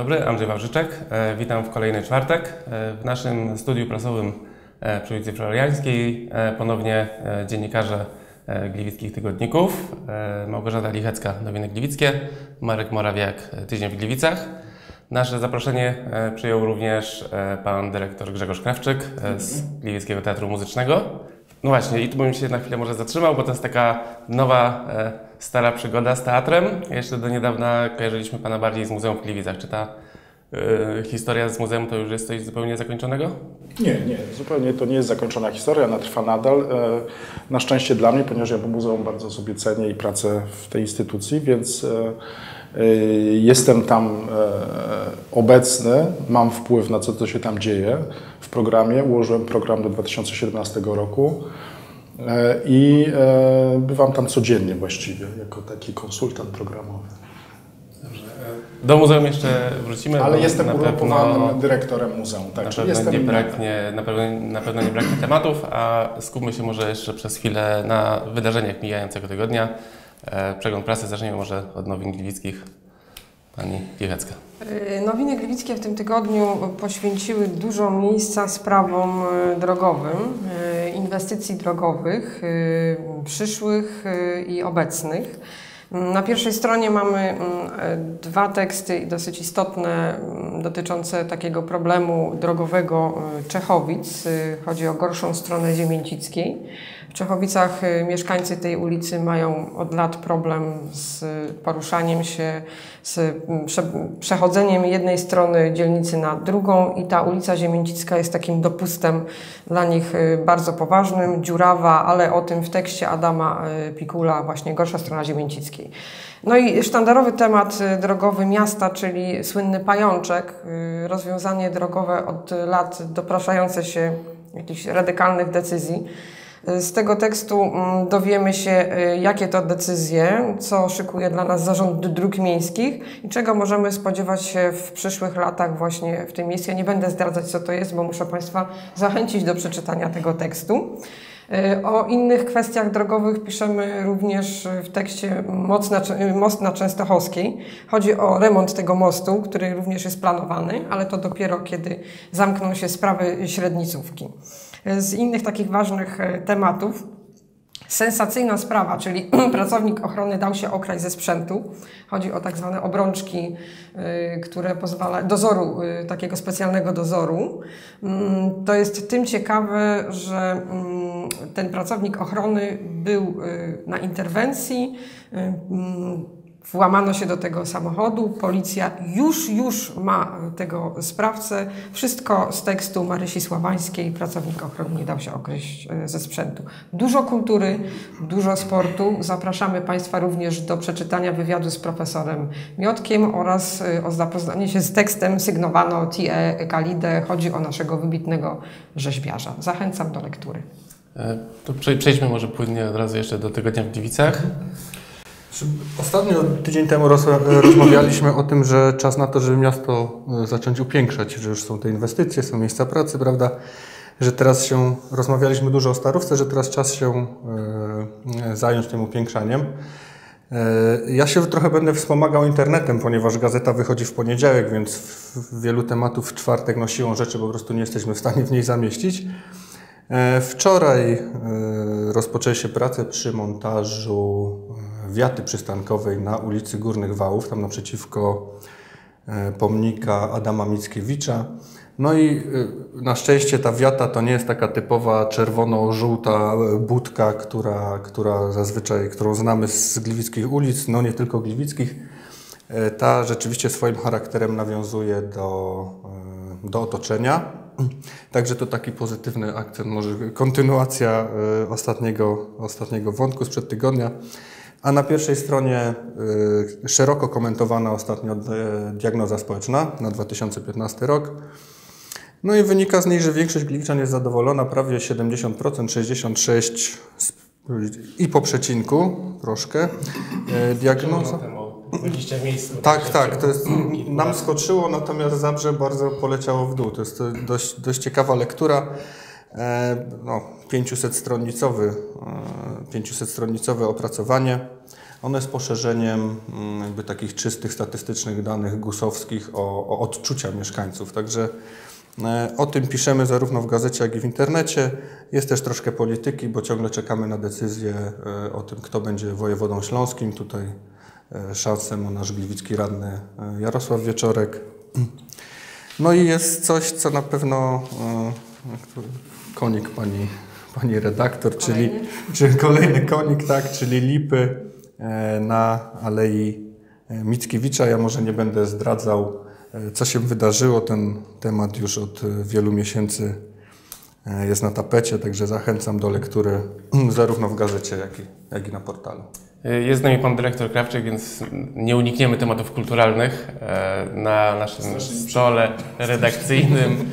dobry, Andrzej Wawrzyczek. Witam w kolejny czwartek. W naszym studiu prasowym przy ulicy Floriańskiej ponownie dziennikarze gliwickich tygodników. Małgorzata Lichecka, Nowiny Gliwickie, Marek Morawiak, Tydzień w Gliwicach. Nasze zaproszenie przyjął również pan dyrektor Grzegorz Krawczyk z Gliwickiego Teatru Muzycznego. No właśnie, i tu bym się na chwilę może zatrzymał, bo to jest taka nowa, stara przygoda z teatrem. Jeszcze do niedawna kojarzyliśmy pana bardziej z Muzeum w Gliwicach. Czy ta historia z muzeum to już jest coś zupełnie zakończonego? Nie, zupełnie to nie jest zakończona historia, ona trwa nadal. Na szczęście dla mnie, ponieważ ja po muzeum bardzo sobie cenię i pracę w tej instytucji, więc jestem tam obecny, mam wpływ na to, co się tam dzieje w programie. Ułożyłem program do 2017 roku i bywam tam codziennie właściwie, jako taki konsultant programowy. Do muzeum jeszcze wrócimy. Ale jestem urlopowanym dyrektorem muzeum. Tak, Na pewno nie braknie tematów, a skupmy się może jeszcze przez chwilę na wydarzeniach mijającego tygodnia. Przegląd prasy zaczniemy może od Nowin Gliwickich. Pani Lichecka. Nowiny Gliwickie w tym tygodniu poświęciły dużo miejsca sprawom drogowym, inwestycji drogowych, przyszłych i obecnych. Na pierwszej stronie mamy dwa teksty dosyć istotne dotyczące takiego problemu drogowego Czechowic. Chodzi o gorszą stronę Ziemięcickiej. W Czechowicach mieszkańcy tej ulicy mają od lat problem z poruszaniem się, z przechodzeniem jednej strony dzielnicy na drugą i ta ulica Ziemięcicka jest takim dopustem dla nich bardzo poważnym, dziurawa, ale o tym w tekście Adama Pikula, właśnie gorsza strona Ziemięcickiej. No i sztandarowy temat drogowy miasta, czyli słynny pajączek, rozwiązanie drogowe od lat dopraszające się jakichś radykalnych decyzji. Z tego tekstu dowiemy się, jakie to decyzje, co szykuje dla nas Zarząd Dróg Miejskich i czego możemy spodziewać się w przyszłych latach właśnie w tym miejscu. Ja nie będę zdradzać, co to jest, bo muszę Państwa zachęcić do przeczytania tego tekstu. O innych kwestiach drogowych piszemy również w tekście Most na Częstochowskiej. Chodzi o remont tego mostu, który również jest planowany, ale to dopiero kiedy zamkną się sprawy średnicówki. Z innych takich ważnych tematów sensacyjna sprawa, czyli pracownik ochrony dał się okraść ze sprzętu. Chodzi o tak zwane obrączki, które pozwalają, dozoru, takiego specjalnego dozoru. To jest tym ciekawe, że ten pracownik ochrony był na interwencji, włamano się do tego samochodu, policja już ma tego sprawcę. Wszystko z tekstu Marysi Sławańskiej, pracownik ochrony nie dał się okraść ze sprzętu. Dużo kultury, dużo sportu. Zapraszamy Państwa również do przeczytania wywiadu z profesorem Miotkiem oraz o zapoznanie się z tekstem sygnowano T.E. Kalide. Chodzi o naszego wybitnego rzeźbiarza. Zachęcam do lektury. To przejdźmy może płynnie od razu jeszcze do tygodnia w Gliwicach. Ostatnio, tydzień temu rozmawialiśmy o tym, że czas na to, żeby miasto zacząć upiększać, że już są te inwestycje, są miejsca pracy, prawda? Że teraz rozmawialiśmy dużo o Starówce, że teraz czas się zająć tym upiększaniem. Ja się trochę będę wspomagał internetem, ponieważ gazeta wychodzi w poniedziałek, więc wielu tematów w czwartek siłą rzeczy po prostu nie jesteśmy w stanie w niej zamieścić. Wczoraj rozpoczęły się prace przy montażu wiaty przystankowej na ulicy Górnych Wałów, tam naprzeciwko pomnika Adama Mickiewicza. No i na szczęście ta wiata to nie jest taka typowa czerwono-żółta budka, którą znamy z gliwickich ulic, no nie tylko gliwickich. Ta rzeczywiście swoim charakterem nawiązuje do otoczenia. Także to taki pozytywny akcent, może kontynuacja ostatniego wątku sprzed tygodnia. A na pierwszej stronie szeroko komentowana ostatnio diagnoza społeczna na 2015 rok. No i wynika z niej, że większość gliwiczan jest zadowolona, prawie 70%, 66% i po przecinku troszkę. Diagnoza... 20 miejsc. Tak, to jest, nam skoczyło, natomiast Zabrze bardzo poleciało w dół. To jest dość ciekawa lektura. 500-stronicowe opracowanie. Ono jest poszerzeniem jakby takich czystych, statystycznych danych GUS-owskich o odczucia mieszkańców. Także o tym piszemy zarówno w gazecie, jak i w internecie. Jest też troszkę polityki, bo ciągle czekamy na decyzję o tym, kto będzie wojewodą śląskim. Tutaj szansę ma nasz gliwicki radny Jarosław Wieczorek. No i jest coś, co na pewno konik pani redaktor, czyli kolejny konik, tak, czyli lipy na Alei Mickiewicza. Ja może nie będę zdradzał, co się wydarzyło. Ten temat już od wielu miesięcy jest na tapecie, także zachęcam do lektury zarówno w gazecie, jak i na portalu. Jest z nami pan dyrektor Krawczyk, więc nie unikniemy tematów kulturalnych. Na naszym stole redakcyjnym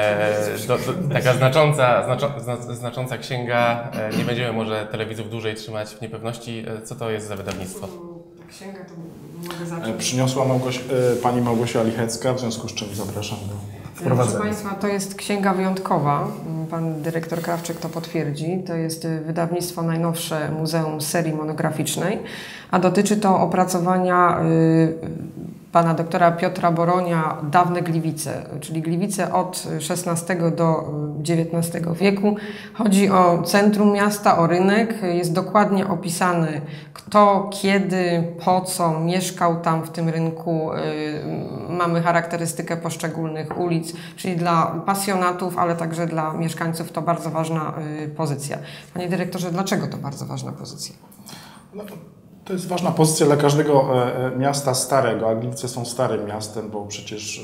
taka znacząca księga. Nie będziemy może telewizów dłużej trzymać w niepewności. Co to jest za wydawnictwo? Księga to mogę zacząć. Przyniosła pani Małgosia Lichecka, w związku z czym zapraszam do Proszę wprowadzenia. Państwa, to jest księga wyjątkowa. Pan dyrektor Krawczyk to potwierdzi. To jest wydawnictwo najnowsze Muzeum Serii Monograficznej, a dotyczy to opracowania pana doktora Piotra Boronia Dawne Gliwice, czyli Gliwice od XVI do XIX wieku. Chodzi o centrum miasta, o rynek. Jest dokładnie opisany, kto, kiedy, po co mieszkał tam w tym rynku. Mamy charakterystykę poszczególnych ulic, czyli dla pasjonatów, ale także dla mieszkańców to bardzo ważna pozycja. Panie dyrektorze, dlaczego to bardzo ważna pozycja? No, to jest ważna pozycja dla każdego miasta starego, a Gliwice są starym miastem, bo przecież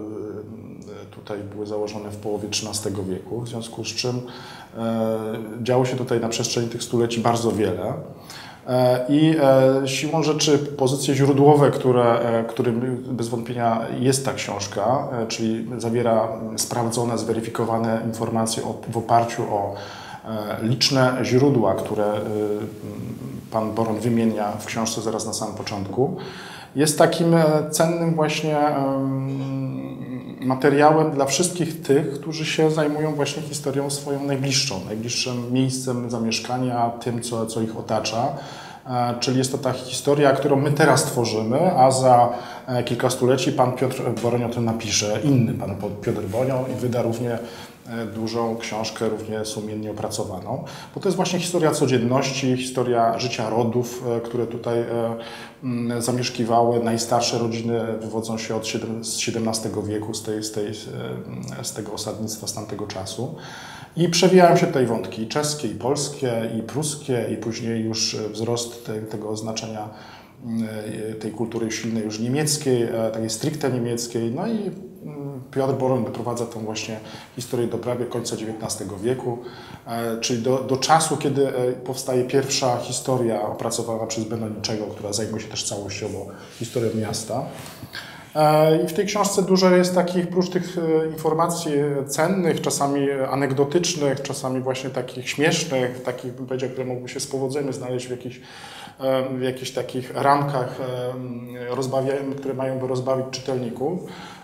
tutaj były założone w połowie XIII wieku, w związku z czym działo się tutaj na przestrzeni tych stuleci bardzo wiele. I siłą rzeczy pozycje źródłowe, którym bez wątpienia jest ta książka, czyli zawiera sprawdzone, zweryfikowane informacje w oparciu o liczne źródła, które pan Boron wymienia w książce zaraz na samym początku, jest takim cennym właśnie materiałem dla wszystkich tych, którzy się zajmują właśnie historią swoją najbliższym miejscem zamieszkania, tym, co ich otacza. Czyli jest to ta historia, którą my teraz tworzymy, a za kilka stuleci pan Piotr Boroń o tym napisze, inny pan Piotr Boroń i wyda równie dużą książkę, równie sumiennie opracowaną, bo to jest właśnie historia codzienności, historia życia rodów, które tutaj zamieszkiwały. Najstarsze rodziny wywodzą się z XVII wieku, z tego osadnictwa z tamtego czasu. I przewijają się tutaj wątki czeskie, i polskie, i pruskie, i później już wzrost tego znaczenia tej kultury silnej już niemieckiej, takiej stricte niemieckiej. No i Piotr Boroń doprowadza tą właśnie historię do prawie końca XIX wieku, czyli do czasu, kiedy powstaje pierwsza historia opracowana przez Benoniczego, która zajmuje się też całościowo historią miasta. I w tej książce dużo jest takich, prócz tych informacji cennych, czasami anegdotycznych, czasami właśnie takich śmiesznych, takich, bym powiedział, które mogłyby się z powodzeniem znaleźć w jakichś takich ramkach, które mają by rozbawić czytelników.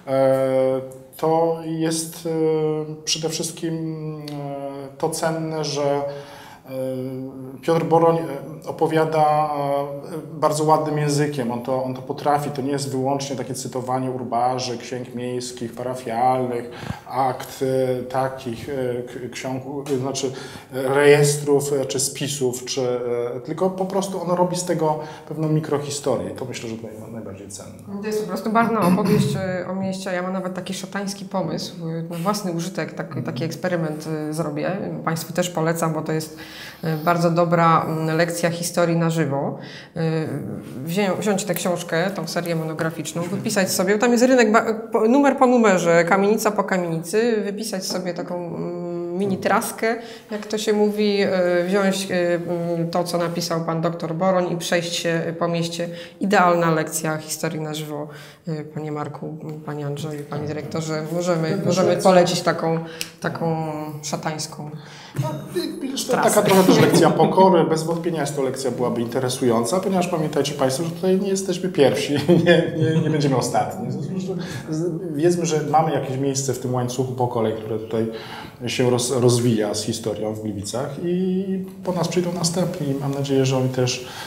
To jest przede wszystkim to cenne, że Piotr Boroń opowiada bardzo ładnym językiem, on to potrafi, to nie jest wyłącznie takie cytowanie urbarzy, księg miejskich, parafialnych, akt takich, ksiąg, znaczy rejestrów czy spisów, tylko po prostu on robi z tego pewną mikrohistorię i to myślę, że to najbardziej cenne. To jest po prostu barwna opowieść o mieście. Ja mam nawet taki szatański pomysł, na własny użytek taki eksperyment zrobię. Państwu też polecam, bo to jest bardzo dobra lekcja historii na żywo. Wziąć tę książkę, tą serię monograficzną, wypisać sobie, tam jest rynek numer po numerze, kamienica po kamienicy, wypisać sobie taką mini traskę, jak to się mówi, wziąć to, co napisał pan doktor Boroń i przejść się po mieście. Idealna lekcja historii na żywo. Panie Marku, panie Andrzeju, panie dyrektorze, możemy polecić taką szatańską. Taka trochę też lekcja pokory. Bez wątpienia jest to lekcja byłaby interesująca, ponieważ pamiętajcie Państwo, że tutaj nie jesteśmy pierwsi, nie będziemy ostatni. Wiedzmy, że mamy jakieś miejsce w tym łańcuchu pokoleń, które tutaj się rozwija z historią w Gliwicach i po nas przyjdą następni. Mam nadzieję, że oni też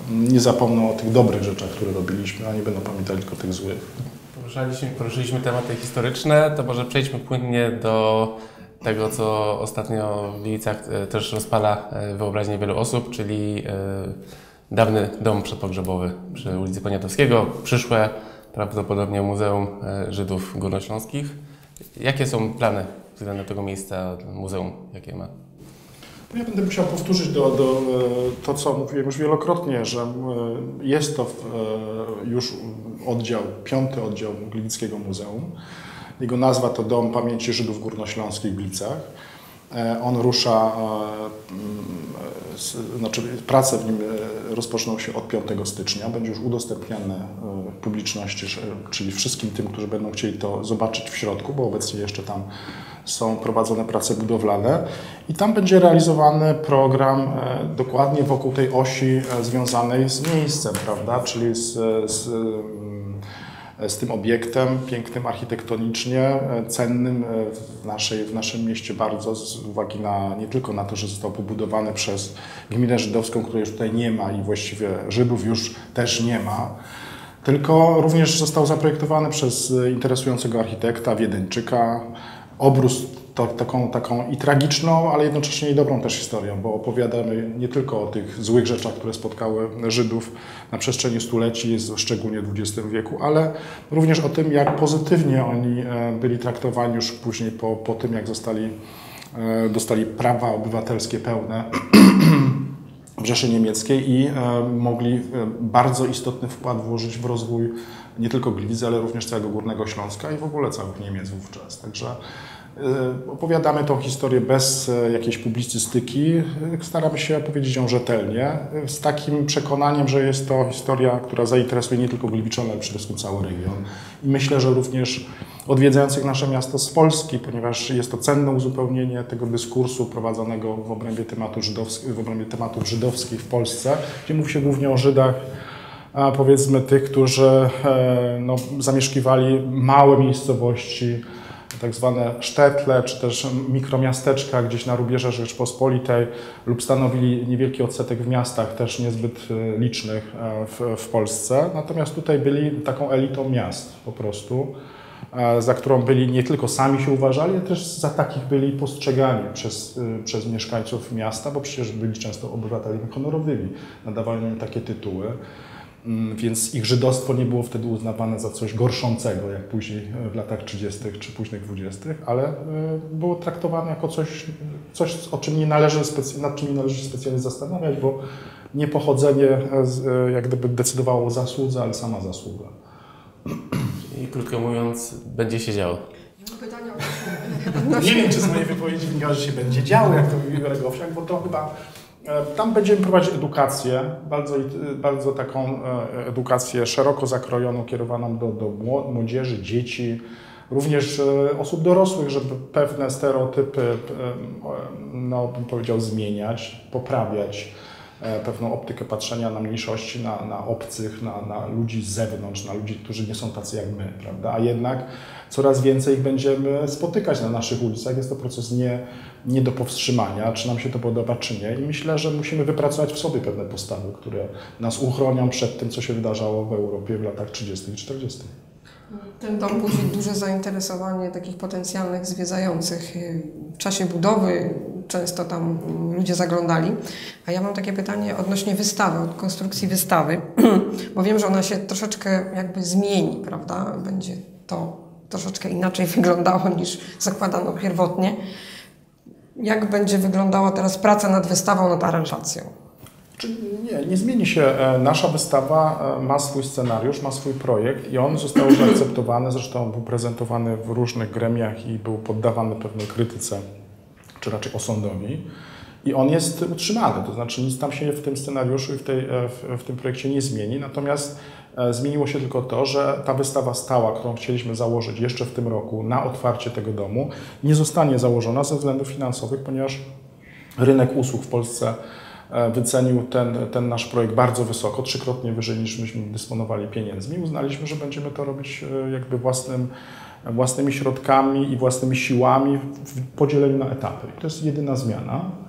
nie zapomną o tych dobrych rzeczach, które robiliśmy, a nie będą pamiętali tylko tych złych. Poruszyliśmy tematy historyczne, to może przejdźmy płynnie do tego, co ostatnio w Gliwicach też rozpala wyobraźnię wielu osób, czyli dawny dom przedpogrzebowy przy ulicy Poniatowskiego, przyszłe prawdopodobnie Muzeum Żydów Górnośląskich. Jakie są plany względem tego miejsca, muzeum, jakie ma? Ja będę musiał powtórzyć to, co mówiłem już wielokrotnie, że jest to już oddział, 5. oddział Gliwickiego Muzeum. Jego nazwa to Dom Pamięci Żydów Górnośląskich w Gliwicach. On rusza, prace w nim rozpoczną się od 5 stycznia. Będzie już udostępniane publiczności, czyli wszystkim tym, którzy będą chcieli to zobaczyć w środku, bo obecnie jeszcze tam są prowadzone prace budowlane i tam będzie realizowany program dokładnie wokół tej osi związanej z miejscem, prawda, czyli z tym obiektem pięknym architektonicznie, cennym w naszym mieście bardzo, z uwagi nie tylko na to, że został pobudowany przez gminę żydowską, której już tutaj nie ma i właściwie Żydów już też nie ma, tylko również został zaprojektowany przez interesującego architekta Wiedeńczyka. Obrósł taką i tragiczną, ale jednocześnie i dobrą też historią, bo opowiadamy nie tylko o tych złych rzeczach, które spotkały Żydów na przestrzeni stuleci, szczególnie w XX wieku, ale również o tym, jak pozytywnie oni byli traktowani już później po tym, jak dostali prawa obywatelskie pełne w Rzeszy Niemieckiej i mogli bardzo istotny wkład włożyć w rozwój nie tylko Gliwic, ale również całego Górnego Śląska i w ogóle całych Niemiec wówczas. Także opowiadamy tą historię bez jakiejś publicystyki, staramy się opowiedzieć ją rzetelnie, z takim przekonaniem, że jest to historia, która zainteresuje nie tylko Gliwiczan, ale przede wszystkim cały region. I myślę, że również odwiedzających nasze miasto z Polski, ponieważ jest to cenne uzupełnienie tego dyskursu prowadzonego w obrębie tematów żydowskich w Polsce, gdzie mówi się głównie o Żydach, a powiedzmy tych, którzy zamieszkiwali małe miejscowości, tak zwane sztetle, czy też mikromiasteczka gdzieś na rubieżach Rzeczpospolitej lub stanowili niewielki odsetek w miastach, też niezbyt licznych w Polsce. Natomiast tutaj byli taką elitą miast po prostu, za którą byli nie tylko sami się uważali, ale też za takich byli postrzegani przez mieszkańców miasta, bo przecież byli często obywatelami honorowymi, nadawano im takie tytuły. Więc ich żydostwo nie było wtedy uznawane za coś gorszącego, jak później w latach 30. czy późnych 20., ale było traktowane jako coś nad czym nie należy specjalnie zastanawiać, bo nie pochodzenie jak gdyby decydowało o zasłudze, ale sama zasługa. I krótko mówiąc, będzie się działo. Nie wiem, czy z mojej wypowiedzi wynika, że się będzie działo, jak to mówi Jurek Owsiak, bo to chyba tam będziemy prowadzić edukację, bardzo taką edukację szeroko zakrojoną, kierowaną do młodzieży, dzieci, również osób dorosłych, żeby pewne stereotypy, bym powiedział, zmieniać, poprawiać pewną optykę patrzenia na mniejszości, na obcych, na ludzi z zewnątrz, na ludzi, którzy nie są tacy jak my, prawda? A jednak coraz więcej ich będziemy spotykać na naszych ulicach. Jest to proces nie do powstrzymania, czy nam się to podoba, czy nie. I myślę, że musimy wypracować w sobie pewne postawy, które nas uchronią przed tym, co się wydarzało w Europie w latach 30. i 40. Ten dom budzi duże zainteresowanie takich potencjalnych zwiedzających. W czasie budowy często tam ludzie zaglądali. A ja mam takie pytanie odnośnie wystawy, od konstrukcji wystawy, bo wiem, że ona się troszeczkę jakby zmieni, prawda? Będzie to troszeczkę inaczej wyglądało niż zakładano pierwotnie. Jak będzie wyglądała teraz praca nad wystawą, nad aranżacją? Nie zmieni się. Nasza wystawa ma swój scenariusz, ma swój projekt i on został zaakceptowany, zresztą był prezentowany w różnych gremiach i był poddawany pewnej krytyce, czy raczej osądowi. I on jest utrzymany, to znaczy nic tam się w tym scenariuszu i w tym projekcie nie zmieni, natomiast zmieniło się tylko to, że ta wystawa stała, którą chcieliśmy założyć jeszcze w tym roku na otwarcie tego domu, nie zostanie założona ze względów finansowych, ponieważ rynek usług w Polsce wycenił ten nasz projekt bardzo wysoko, 3-krotnie wyżej niż myśmy dysponowali pieniędzmi. Uznaliśmy, że będziemy to robić jakby własnymi środkami i własnymi siłami w podzieleniu na etapy. I to jest jedyna zmiana.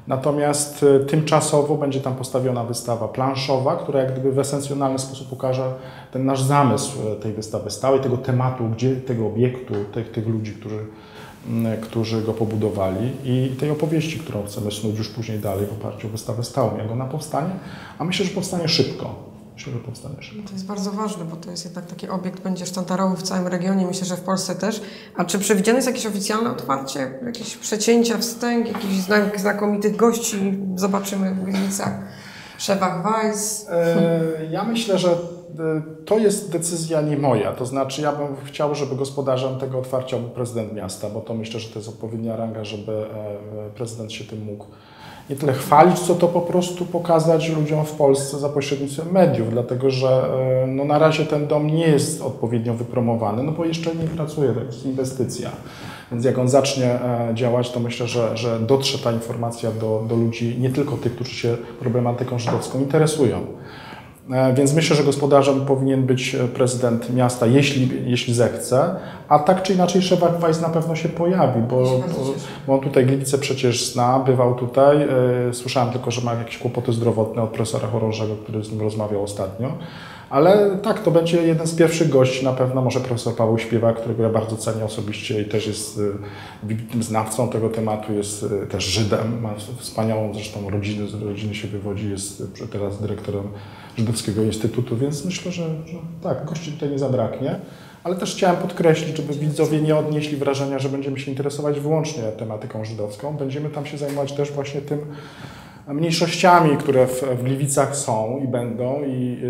Natomiast tymczasowo będzie tam postawiona wystawa planszowa, która jak gdyby w esencjonalny sposób pokaże ten nasz zamysł tej wystawy stałej, tego tematu, tego obiektu, tych ludzi, którzy go pobudowali i tej opowieści, którą chcemy snuć już później dalej w oparciu o wystawę stałą, jak ona powstanie, a myślę, że powstanie szybko. To jest bardzo ważne, bo to jest jednak taki obiekt, będzie sztandarowy w całym regionie, myślę, że w Polsce też. A czy przewidziane jest jakieś oficjalne otwarcie, jakieś przecięcia, wstęg, jakiś znakomitych gości zobaczymy w Gliwicach? Szewach Weiss? Ja myślę, że to jest decyzja nie moja. To znaczy ja bym chciał, żeby gospodarzem tego otwarcia był prezydent miasta, bo to myślę, że to jest odpowiednia ranga, żeby prezydent się tym mógł nie tyle chwalić, co to po prostu pokazać ludziom w Polsce za pośrednictwem mediów, dlatego że no, na razie ten dom nie jest odpowiednio wypromowany, no bo jeszcze nie pracuje, to jest inwestycja. Więc jak on zacznie działać, to myślę, że dotrze ta informacja do ludzi, nie tylko tych, którzy się problematyką żydowską interesują. Więc myślę, że gospodarzem powinien być prezydent miasta, jeśli zechce, a tak czy inaczej Szewak Weiss na pewno się pojawi, bo on tutaj Gliwice przecież zna, bywał tutaj. Słyszałem tylko, że ma jakieś kłopoty zdrowotne od profesora Chorążego, który z nim rozmawiał ostatnio. Ale tak, to będzie jeden z pierwszych gości na pewno, może profesor Paweł Śpiewak, którego ja bardzo cenię osobiście i też jest wybitnym znawcą tego tematu, jest też Żydem, ma wspaniałą zresztą rodzinę, z rodziny się wywodzi, jest teraz dyrektorem Żydowskiego Instytutu, więc myślę, że tak, gości tutaj nie zabraknie. Ale też chciałem podkreślić, żeby widzowie nie odnieśli wrażenia, że będziemy się interesować wyłącznie tematyką żydowską. Będziemy tam się zajmować też właśnie tym mniejszościami, które w Gliwicach są i będą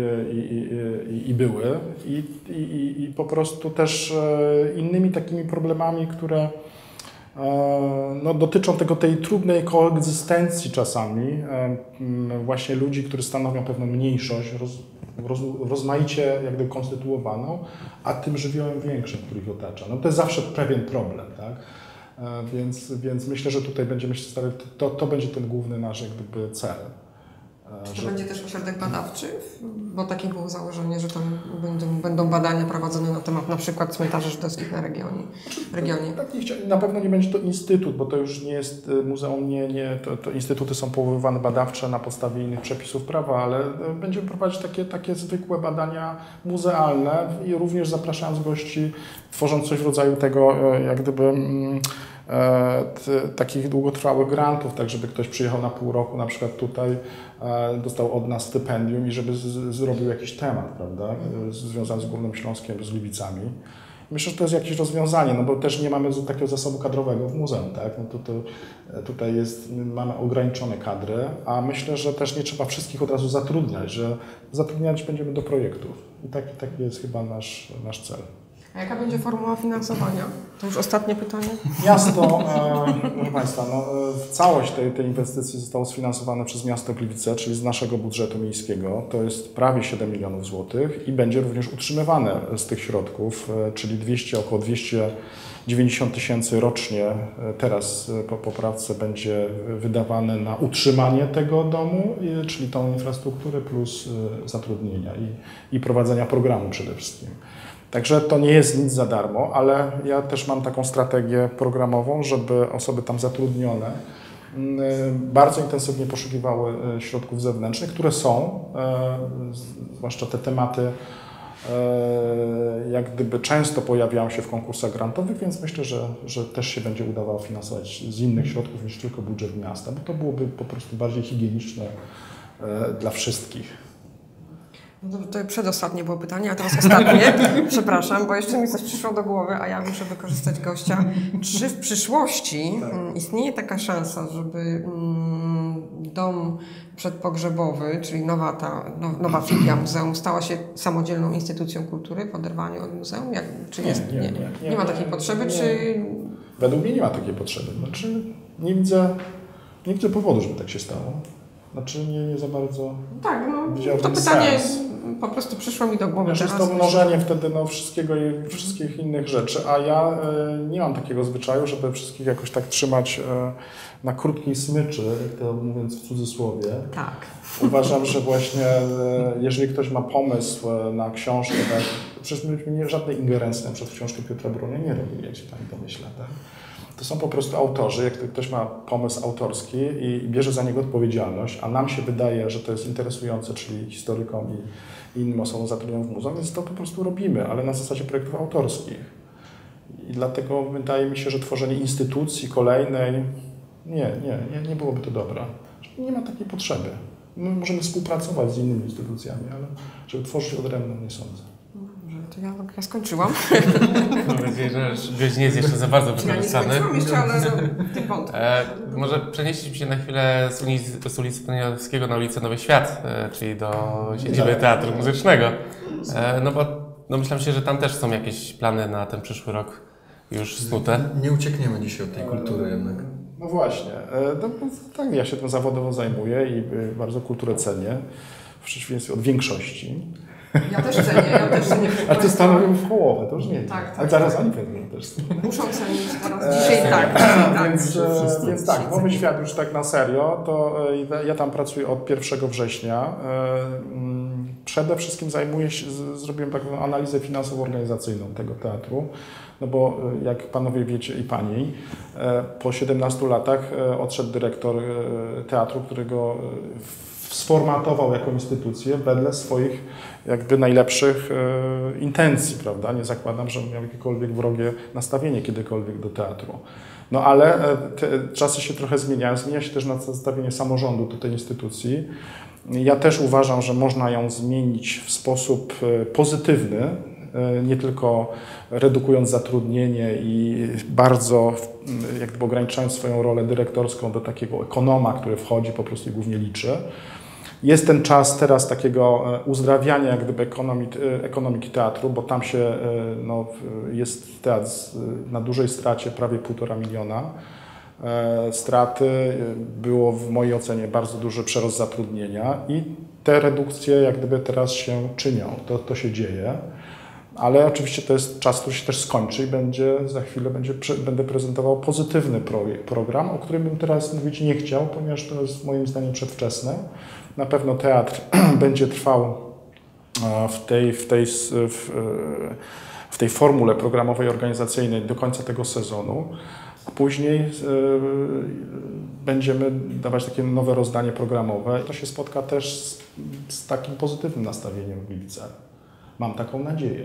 i były i po prostu też innymi takimi problemami, które no, dotyczą tej trudnej koegzystencji czasami właśnie ludzi, którzy stanowią pewną mniejszość, rozmaicie jakby konstytuowaną, a tym żywiołem większym, który ich otacza. No to jest zawsze pewien problem, tak? Więc myślę, że tutaj będziemy się starali, to będzie ten główny nasz jak gdyby cel. To będzie też ośrodek badawczy, bo takie było założenie, że tam będą badania prowadzone na temat na przykład cmentarzy żydowskich na regionie. Tak, na pewno nie będzie to instytut, bo to już nie jest muzeum, to instytuty są powoływane badawcze na podstawie innych przepisów prawa, ale będziemy prowadzić takie zwykłe badania muzealne i również zapraszając gości, tworząc coś w rodzaju tego jak gdyby takich długotrwałych grantów, tak żeby ktoś przyjechał na pół roku na przykład tutaj, dostał od nas stypendium i żeby zrobił jakiś temat, prawda, związany z Górnym Śląskiem, z Gliwicami. Myślę, że to jest jakieś rozwiązanie, no bo też nie mamy takiego zasobu kadrowego w muzeum, tak? No tutaj mamy ograniczone kadry, a myślę, że też nie trzeba wszystkich od razu zatrudniać, że zatrudniać będziemy do projektów. I taki jest chyba nasz cel. A jaka będzie formuła finansowania? To już ostatnie pytanie. Miasto, proszę Państwa, całość tej inwestycji zostało sfinansowane przez miasto Gliwice, czyli z naszego budżetu miejskiego. To jest prawie 7 milionów złotych i będzie również utrzymywane z tych środków, czyli około 290 tysięcy rocznie teraz po poprawce będzie wydawane na utrzymanie tego domu, czyli tą infrastrukturę plus zatrudnienia i prowadzenia programu przede wszystkim. Także to nie jest nic za darmo, ale ja też mam taką strategię programową, żeby osoby tam zatrudnione bardzo intensywnie poszukiwały środków zewnętrznych, które są, zwłaszcza te tematy jak gdyby często pojawiają się w konkursach grantowych, więc myślę, że też się będzie udawało finansować z innych środków niż tylko budżet miasta, bo to byłoby po prostu bardziej higieniczne dla wszystkich. No to przedostatnie było pytanie, a teraz ostatnie. Przepraszam, bo jeszcze mi coś przyszło do głowy, a ja muszę wykorzystać gościa. Czy w przyszłości istnieje taka szansa, żeby dom przedpogrzebowy, czyli nowa filia muzeum, stała się samodzielną instytucją kultury w oderwaniu od muzeum? Nie ma takiej potrzeby, czy... Według mnie nie ma takiej potrzeby. Znaczy, nie widzę powodu, żeby tak się stało. Znaczy nie za bardzo. Tak, to pytanie po prostu przyszło mi do głowy. Znaczy to mnożenie wtedy wszystkiego i wszystkich innych rzeczy, a ja nie mam takiego zwyczaju, żeby wszystkich jakoś tak trzymać na krótkiej smyczy, to mówiąc w cudzysłowie. Tak. Uważam, że właśnie jeżeli ktoś ma pomysł na książkę, przecież myśmy żadnej ingerencji na przykład w książkę Piotra Brunia nie robili, jak się pani domyśla, tak? To są po prostu autorzy, jak ktoś ma pomysł autorski i bierze za niego odpowiedzialność, a nam się wydaje, że to jest interesujące, czyli historykom i innym osobom zatrudnionym w muzeum, więc to po prostu robimy, ale na zasadzie projektów autorskich. I dlatego wydaje mi się, że tworzenie instytucji kolejnej, nie byłoby to dobre. Nie ma takiej potrzeby. My możemy współpracować z innymi instytucjami, ale żeby tworzyć odrębną, nie sądzę. To ja skończyłam. Mam nadzieję, że gość nie jest jeszcze za bardzo Ja nie wykorzystany. skończyłam jeszcze, ale tym wątkiem. Może przenieśliśmy się na chwilę z ulicy Poniatowskiego na ulicę Nowy Świat, czyli do siedziby Teatru Muzycznego. No bo myślę się, że tam też są jakieś plany na ten przyszły rok już snute. Nie uciekniemy dzisiaj od tej kultury jednak. No właśnie. No, tak, ja się tym zawodowo zajmuję i bardzo kulturę cenię, w przeciwieństwie od większości. Ja też cenię. A ty stanowią w połowę, to już nie. Tak. A zaraz oni pewnie też. Muszą cenić teraz. Dzisiaj tak. Więc tak, Nowy Świat już tak na serio, to ja tam pracuję od 1 września. Przede wszystkim zrobiłem taką analizę finansowo-organizacyjną tego teatru, no bo jak panowie wiecie i pani, po 17 latach odszedł dyrektor teatru, którego sformatował jako instytucję wedle swoich jakby najlepszych intencji, prawda? Nie zakładam, że miał jakiekolwiek wrogie nastawienie kiedykolwiek do teatru. No ale te czasy się trochę zmieniają, zmienia się też nastawienie samorządu do tej instytucji. Ja też uważam, że można ją zmienić w sposób pozytywny, nie tylko redukując zatrudnienie i bardzo jak gdyby ograniczając swoją rolę dyrektorską do takiego ekonoma, który wchodzi po prostu i głównie liczy. Jest ten czas teraz takiego uzdrawiania jak gdyby ekonomiki teatru, bo tam się jest teatr na dużej stracie, prawie 1,5 miliona straty. Było w mojej ocenie bardzo duży przerost zatrudnienia i te redukcje jak gdyby teraz się czynią, to się dzieje. Ale oczywiście to jest czas, który się też skończy i za chwilę będę prezentował pozytywny program, o którym bym teraz mówić nie chciał, ponieważ to jest moim zdaniem przedwczesne. Na pewno teatr będzie trwał w tej formule programowej, organizacyjnej do końca tego sezonu, a później będziemy dawać takie nowe rozdanie programowe. To się spotka też z takim pozytywnym nastawieniem w Gliwicach. Mam taką nadzieję.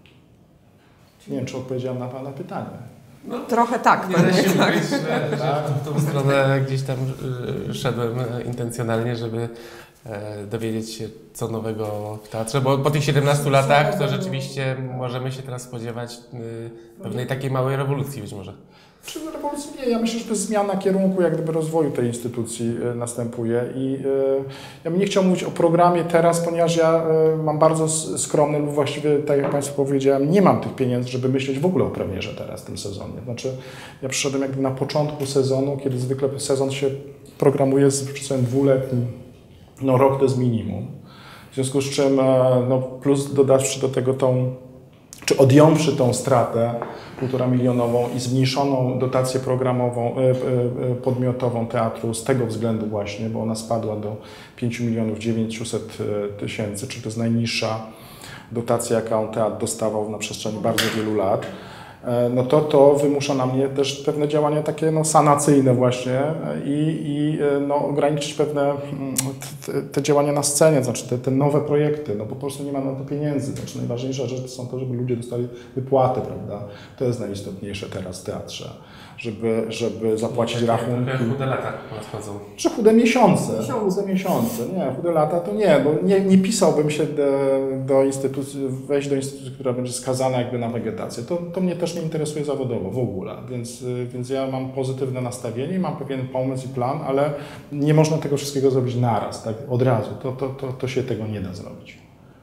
Nie wiem, czy odpowiedziałem na Pana pytanie. No, trochę tak. Nie da się ukryć, że w tą stronę gdzieś tam szedłem intencjonalnie, żeby dowiedzieć się, co nowego w teatrze, bo po tych 17 latach to rzeczywiście możemy się teraz spodziewać pewnej takiej małej rewolucji być może. Czy rewolucji nie? Ja myślę, że to jest zmiana kierunku jak gdyby rozwoju tej instytucji następuje i ja bym nie chciał mówić o programie teraz, ponieważ ja mam bardzo skromny lub właściwie, tak jak Państwu powiedziałem, nie mam tych pieniędzy, żeby myśleć w ogóle o premierze teraz w tym sezonie. Znaczy ja przyszedłem jakby na początku sezonu, kiedy zwykle sezon się programuje z przedziałem 2-letnim, no rok to jest minimum. W związku z czym plus dodawszy do tego czy odjąwszy tą stratę 1,5 milionową i zmniejszoną dotację programową, podmiotową teatru z tego względu właśnie, bo ona spadła do 5 900 000, czyli to jest najniższa dotacja, jaką teatr dostawał na przestrzeni bardzo wielu lat, no to wymusza na mnie też pewne działania takie sanacyjne właśnie i ograniczyć pewne te działania na scenie, znaczy te nowe projekty, no po prostu nie ma na to pieniędzy. Znaczy najważniejsza rzecz są to, żeby ludzie dostali wypłatę, prawda? To jest najistotniejsze teraz w teatrze, żeby zapłacić rachunki. Chude lata nadchodzą. Czy chude miesiące? Chude miesiące. Nie, chude lata to nie, bo nie pisałbym się do instytucji, wejść do instytucji, która będzie skazana jakby na wegetację. To mnie też nie interesuje zawodowo w ogóle, więc ja mam pozytywne nastawienie, mam pewien pomysł i plan, ale nie można tego wszystkiego zrobić naraz, tak od razu. To się tego nie da zrobić.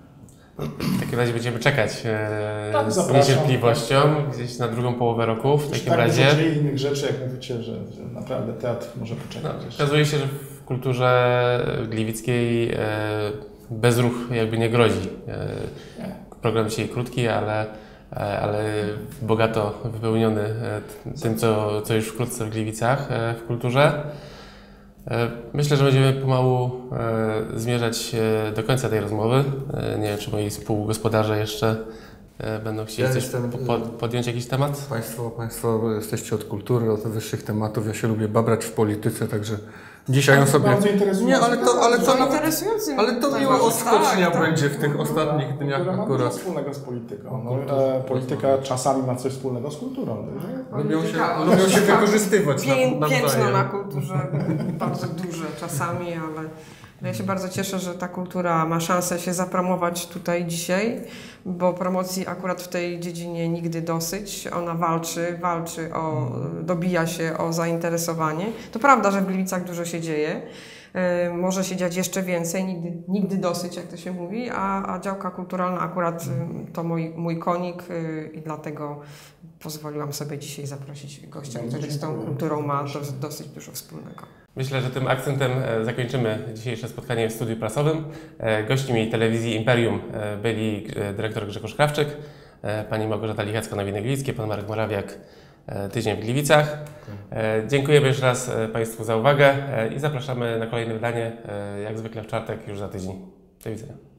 W takim razie będziemy czekać z zapraszam. niecierpliwością gdzieś na drugą połowę roku. W takim razie. Dużo innych rzeczy, jak mówicie, że naprawdę teatr może poczekać. Okazuje się, że w kulturze gliwickiej bezruch jakby nie grozi. Program dzisiaj krótki, ale bogato wypełniony tym, co już wkrótce w Gliwicach w kulturze. Myślę, że będziemy pomału zmierzać do końca tej rozmowy. Nie wiem, czy moi współgospodarze jeszcze będą chcieli podjąć jakiś temat? Państwo jesteście od kultury, od wyższych tematów. Ja się lubię babrać w polityce, także dzisiaj on sobie... Bardzo interesujące. Ale to miło odskocznia będzie w tych ostatnich dniach Kultura ma akurat. dużo wspólnego z polityką. Polityka czasami ma coś wspólnego z kulturą. Lubią się wykorzystywać Piętno na kulturze, bardzo duże czasami, ale ja się bardzo cieszę, że ta kultura ma szansę się zapromować tutaj dzisiaj, bo promocji akurat w tej dziedzinie nigdy dosyć. Ona dobija się o zainteresowanie. To prawda, że w Gliwicach dużo się dzieje. Może się dziać jeszcze więcej, nigdy dosyć, jak to się mówi, a działka kulturalna akurat to mój konik i dlatego pozwoliłam sobie dzisiaj zaprosić gościa, który z tą kulturą ma dosyć dużo wspólnego. Myślę, że tym akcentem zakończymy dzisiejsze spotkanie w studiu prasowym. Gośćmi telewizji Imperium byli dyrektor Grzegorz Krawczyk, pani Małgorzata Lichacka-Nowiny-Gliwickie, pan Marek Morawiak, Tydzień w Gliwicach. Dziękujemy jeszcze raz Państwu za uwagę i zapraszamy na kolejne wydanie, jak zwykle w czwartek, już za tydzień. Do widzenia.